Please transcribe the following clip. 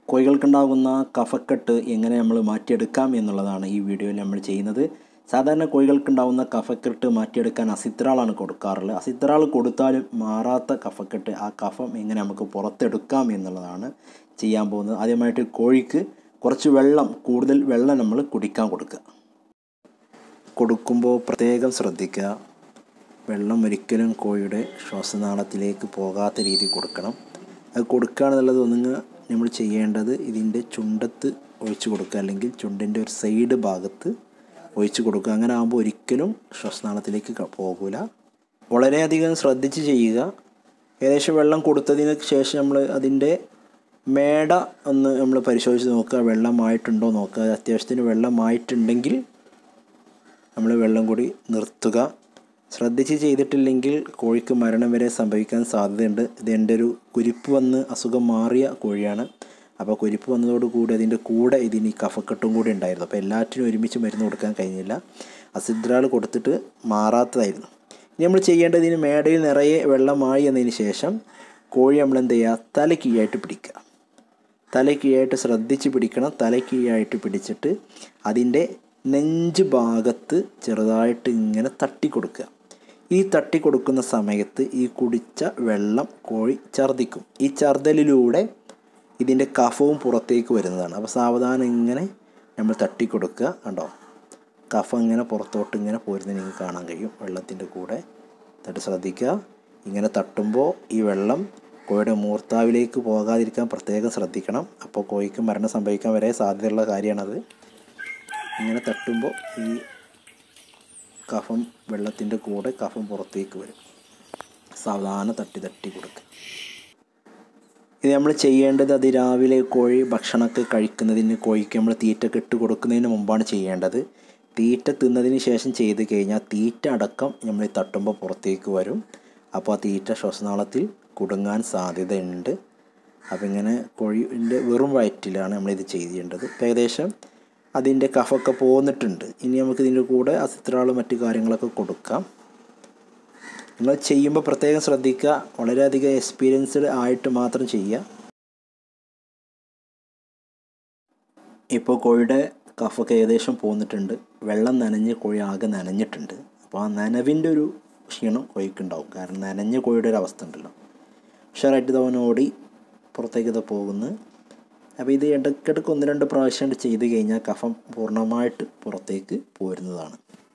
കോഴികൾക്കുണ്ടാകുന്ന കഫക്കെട്ട് എങ്ങനെ നമ്മൾ മാറ്റിയെടുക്കാം എന്നുള്ളതാണ് ഈ വീഡിയോയിൽ നമ്മൾ ചെയ്യുന്നത്. സാധാരണ കോഴികൾക്കുണ്ടാകുന്ന കഫക്കെട്ട് മാറ്റിയെടുക്കാൻ അസിത്രാളാണ് കൊടുക്കാറുള്ളത്. അസിത്രാൾ കൊടുത്താലും മാറാത്ത കഫക്കെട്ട്, ആ കഫം എങ്ങനെ നമുക്ക് പുറത്തെടുക്കാം എന്നുള്ളതാണ് ചെയ്യാൻ പോകുന്നത്. ആദ്യമായിട്ട് കോഴിക്ക് കുറച്ച് കൂടുതൽ വെള്ളം നമ്മൾ കുടിക്കാൻ കൊടുക്കുമ്പോൾ പ്രത്യേകം ശ്രദ്ധിക്കുക. വെള്ളം ഒരിക്കലും കോഴിയുടെ ശ്വാസനാളത്തിലേക്ക് പോകാത്ത രീതി കൊടുക്കണം. അത് കൊടുക്കുകയാണെന്നുള്ളത് നമ്മൾ ചെയ്യേണ്ടത് ഇതിൻ്റെ ചുണ്ടത്ത് ഒഴിച്ച് കൊടുക്കുക, അല്ലെങ്കിൽ ചുണ്ടിൻ്റെ ഒരു സൈഡ് ഭാഗത്ത് ഒഴിച്ച് കൊടുക്കുക. അങ്ങനെ ആകുമ്പോൾ ഒരിക്കലും ശ്വാസനാളത്തിലേക്ക് പോകില്ല. വളരെയധികം ശ്രദ്ധിച്ച് ചെയ്യുക. ഏകദേശം വെള്ളം കൊടുത്തതിന് ശേഷം നമ്മൾ അതിൻ്റെ മേട നമ്മൾ പരിശോധിച്ച് നോക്കുക, വെള്ളമായിട്ടുണ്ടോ നോക്കുക. അത്യാവശ്യത്തിന് വെള്ളമായിട്ടുണ്ടെങ്കിൽ നമ്മൾ വെള്ളം കൂടി നിർത്തുക. ശ്രദ്ധിച്ച് ചെയ്തിട്ടില്ലെങ്കിൽ കോഴിക്ക് മരണം വരെ സംഭവിക്കാൻ സാധ്യതയുണ്ട്. ഇതെൻ്റെ ഒരു കുരിപ്പ് വന്ന് അസുഖം മാറിയ കോഴിയാണ്. അപ്പോൾ കുരിപ്പ് വന്നതോടുകൂടി അതിൻ്റെ കൂടെ ഇതിന് കഫക്കെട്ടും കൂടി ഉണ്ടായിരുന്നു. അപ്പോൾ എല്ലാറ്റിനും ഒരുമിച്ച് മരുന്ന് കൊടുക്കാൻ കഴിഞ്ഞില്ല. അസിദ്രാൾ കൊടുത്തിട്ട് മാറാത്തതായിരുന്നു. ഇനി നമ്മൾ ചെയ്യേണ്ടത്, ഇതിന് മേടയിൽ നിറയെ വെള്ളമായി എന്നതിന് ശേഷം കോഴി നമ്മൾ എന്ത് ചെയ്യുക, തലക്കീഴായിട്ട് പിടിക്കുക. തലക്കീഴായിട്ട് ശ്രദ്ധിച്ച് പിടിക്കണം. തലക്കീഴായിട്ട് പിടിച്ചിട്ട് അതിൻ്റെ നെഞ്ച് ഭാഗത്ത് ചെറുതായിട്ട് ഇങ്ങനെ തട്ടി കൊടുക്കുക. ഈ തട്ടി കൊടുക്കുന്ന സമയത്ത് ഈ കുടിച്ച വെള്ളം കോഴി ഛർദ്ദിക്കും. ഈ ഛർദ്ദലിലൂടെ ഇതിൻ്റെ കഫവും പുറത്തേക്ക് വരുന്നതാണ്. അപ്പോൾ സാവധാനം ഇങ്ങനെ നമ്മൾ തട്ടി കൊടുക്കുക. കണ്ടോ, കഫം ഇങ്ങനെ പുറത്തോട്ട് ഇങ്ങനെ പോരുന്നത് നിങ്ങൾക്ക് കാണാൻ കഴിയും. വെള്ളത്തിൻ്റെ കൂടെ തട്ടി ശ്രദ്ധിക്കുക. ഇങ്ങനെ തട്ടുമ്പോൾ ഈ വെള്ളം കോഴിയുടെ മൂർത്താവിലേക്ക് പോകാതിരിക്കാൻ പ്രത്യേകം ശ്രദ്ധിക്കണം. അപ്പോൾ കോഴിക്ക് മരണം സംഭവിക്കാൻ വരെ സാധ്യതയുള്ള കാര്യമാണത്. ഇങ്ങനെ തട്ടുമ്പോൾ ഈ കഫം വെള്ളത്തിൻ്റെ കൂടെ കഫം പുറത്തേക്ക് വരും. സാവധാനം തട്ടി കൊടുക്കുക. ഇത് നമ്മൾ ചെയ്യേണ്ടത് അതിരാവിലെ കോഴി ഭക്ഷണമൊക്കെ കഴിക്കുന്നതിന്, കോഴിക്ക് നമ്മൾ തീറ്റയൊക്കെ ഇട്ട് കൊടുക്കുന്നതിന് മുമ്പാണ് ചെയ്യേണ്ടത്. തീറ്റ തിന്നതിന് ശേഷം ചെയ്ത് കഴിഞ്ഞാൽ തീറ്റ അടക്കം നമ്മൾ തട്ടുമ്പോൾ പുറത്തേക്ക് വരും. അപ്പോൾ ആ തീറ്റ ശ്വാസനാളത്തിൽ കുടുങ്ങാൻ സാധ്യതയുണ്ട്. അപ്പോൾ ഇങ്ങനെ കോഴിൻ്റെ വെറും വയറ്റിലാണ് നമ്മളിത് ചെയ്യേണ്ടത്. ഏകദേശം അതിൻ്റെ കഫമൊക്കെ പോന്നിട്ടുണ്ട്. ഇനി നമുക്ക് ഇതിൻ്റെ കൂടെ അസിത്രാൾ മറ്റു കാര്യങ്ങളൊക്കെ കൊടുക്കാം. നിങ്ങൾ ചെയ്യുമ്പോൾ പ്രത്യേകം ശ്രദ്ധിക്കുക. വളരെയധികം എക്സ്പീരിയൻസ്ഡ് ആയിട്ട് മാത്രം ചെയ്യുക. ഇപ്പോൾ കോഴിയുടെ കഫമൊക്കെ ഏകദേശം പോന്നിട്ടുണ്ട്. വെള്ളം നനഞ്ഞ് കോഴി ആകെ നനഞ്ഞിട്ടുണ്ട്. അപ്പോൾ ആ നനവിൻ്റെ ഒരു ക്ഷീണം കോഴിക്കുണ്ടാവും. കാരണം നനഞ്ഞ കോഴിയുടെ ഒരു അവസ്ഥ ഉണ്ടല്ലോ. ഉഷാറായിട്ട് ഇതവൻ ഓടി പുറത്തേക്ക് പോകുന്നു. അപ്പോൾ ഇത് ഇടയ്ക്കിടയ്ക്ക് 1-2 പ്രാവശ്യം ചെയ്ത് കഴിഞ്ഞാൽ കഫം പൂർണ്ണമായിട്ട് പുറത്തേക്ക് പോരുന്നതാണ്.